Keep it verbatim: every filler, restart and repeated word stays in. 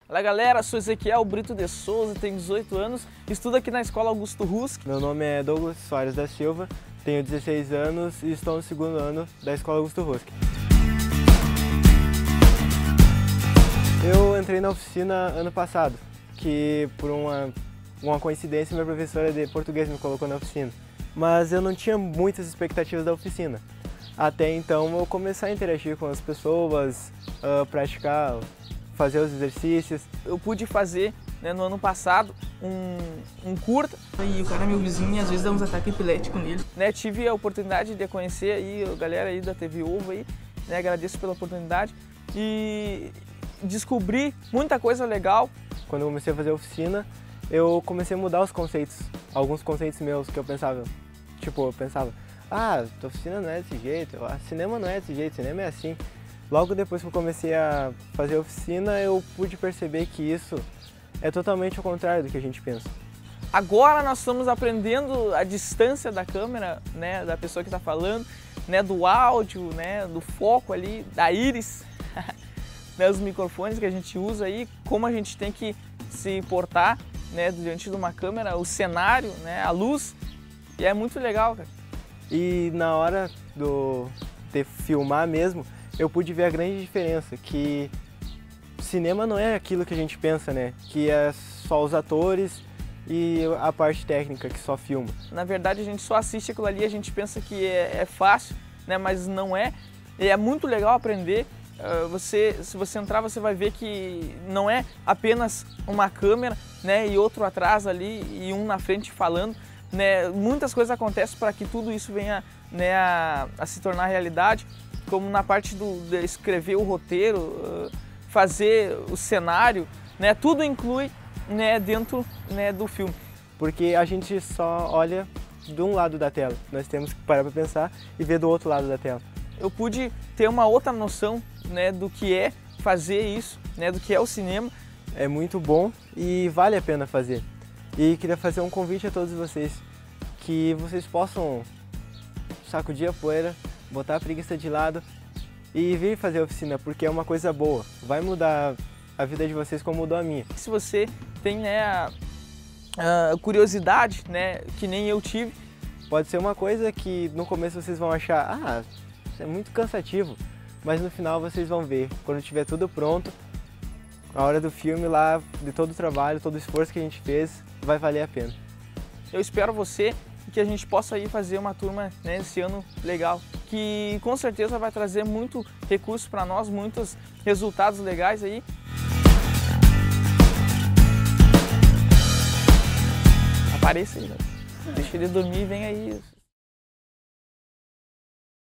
Olá galera, sou Ezequiel Brito de Souza, tenho dezoito anos, estudo aqui na Escola Augusto Husk. Meu nome é Douglas Soares da Silva, tenho dezesseis anos e estou no segundo ano da Escola Augusto Husk. Eu entrei na oficina ano passado, que por uma, uma coincidência minha professora de português me colocou na oficina. Mas eu não tinha muitas expectativas da oficina. Até então eu comecei a interagir com as pessoas, uh, praticar, fazer os exercícios. Eu pude fazer, né, no ano passado um, um curta. E o cara é meu vizinho e às vezes dá uns ataques epiléticos nele. Né, tive a oportunidade de conhecer aí a galera aí da T V Ovo aí, né, agradeço pela oportunidade e descobri muita coisa legal. Quando eu comecei a fazer a oficina, eu comecei a mudar os conceitos, alguns conceitos meus que eu pensava, tipo, eu pensava, ah, a oficina não é desse jeito, a cinema não é desse jeito, cinema é assim. Logo depois que eu comecei a fazer a oficina, eu pude perceber que isso é totalmente ao contrário do que a gente pensa. Agora nós estamos aprendendo a distância da câmera, né, da pessoa que está falando, né, do áudio, né, do foco ali, da íris, né, os microfones que a gente usa aí, como a gente tem que se portar, né, diante de uma câmera, o cenário, né, a luz, e é muito legal, cara. E na hora do, de filmar mesmo, eu pude ver a grande diferença, que cinema não é aquilo que a gente pensa, né? Que é só os atores e a parte técnica que só filma. Na verdade, a gente só assiste aquilo ali, a gente pensa que é, é fácil, né? Mas não é. E é muito legal aprender. Uh, você, se você entrar, você vai ver que não é apenas uma câmera, né? E outro atrás ali e um na frente falando. Né? Muitas coisas acontecem para que tudo isso venha, né, a, a se tornar realidade. Como na parte do, de escrever o roteiro, uh, fazer o cenário, né, tudo inclui, né, dentro, né, do filme. Porque a gente só olha de um lado da tela, nós temos que parar para pensar e ver do outro lado da tela. Eu pude ter uma outra noção, né, do que é fazer isso, né, do que é o cinema. É muito bom e vale a pena fazer. E queria fazer um convite a todos vocês, que vocês possam sacudir a poeira, botar a preguiça de lado e vir fazer a oficina, porque é uma coisa boa, vai mudar a vida de vocês como mudou a minha. Se você tem, né, a, a curiosidade, né, que nem eu tive, pode ser uma coisa que no começo vocês vão achar, ah, isso é muito cansativo, mas no final vocês vão ver, quando tiver tudo pronto, a hora do filme lá, de todo o trabalho, todo o esforço que a gente fez, vai valer a pena. Eu espero você e que a gente possa ir fazer uma turma, né, esse ano legal, que com certeza vai trazer muito recurso para nós, muitos resultados legais aí. Apareça aí, né? Deixa ele dormir e vem aí.